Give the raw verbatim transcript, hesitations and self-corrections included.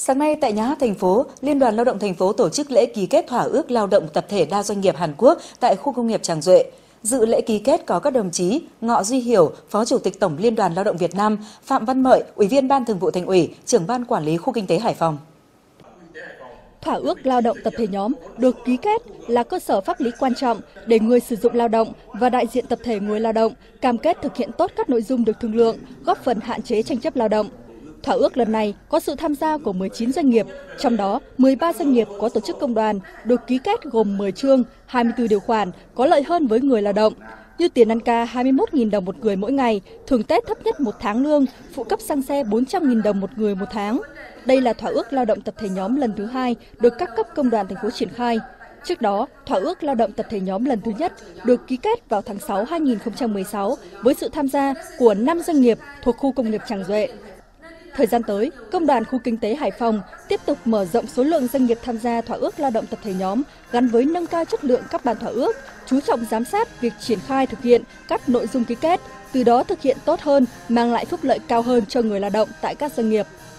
Sáng nay tại Nhà hát thành phố, Liên đoàn Lao động thành phố tổ chức lễ ký kết thỏa ước lao động tập thể đa doanh nghiệp Hàn Quốc tại khu công nghiệp Tràng Duệ. Dự lễ ký kết có các đồng chí Ngọ Duy Hiểu, Phó Chủ tịch Tổng Liên đoàn Lao động Việt Nam, Phạm Văn Mợi, Ủy viên Ban Thường vụ Thành ủy, Trưởng ban Quản lý khu kinh tế Hải Phòng. Thỏa ước lao động tập thể nhóm được ký kết là cơ sở pháp lý quan trọng để người sử dụng lao động và đại diện tập thể người lao động cam kết thực hiện tốt các nội dung được thương lượng, góp phần hạn chế tranh chấp lao động. Thỏa ước lần này có sự tham gia của mười chín doanh nghiệp, trong đó mười ba doanh nghiệp có tổ chức công đoàn, được ký kết gồm mười chương, hai mươi tư điều khoản có lợi hơn với người lao động, như tiền ăn ca hai mươi mốt nghìn đồng một người mỗi ngày, thưởng Tết thấp nhất một tháng lương, phụ cấp xăng xe bốn trăm nghìn đồng một người một tháng. Đây là thỏa ước lao động tập thể nhóm lần thứ hai được các cấp công đoàn thành phố triển khai. Trước đó, thỏa ước lao động tập thể nhóm lần thứ nhất được ký kết vào tháng sáu năm hai nghìn không trăm mười sáu với sự tham gia của năm doanh nghiệp thuộc khu công nghiệp Tràng Duệ. Thời gian tới, Công đoàn khu kinh tế Hải Phòng tiếp tục mở rộng số lượng doanh nghiệp tham gia thỏa ước lao động tập thể nhóm gắn với nâng cao chất lượng các bản thỏa ước, chú trọng giám sát việc triển khai thực hiện các nội dung ký kết, từ đó thực hiện tốt hơn, mang lại phúc lợi cao hơn cho người lao động tại các doanh nghiệp.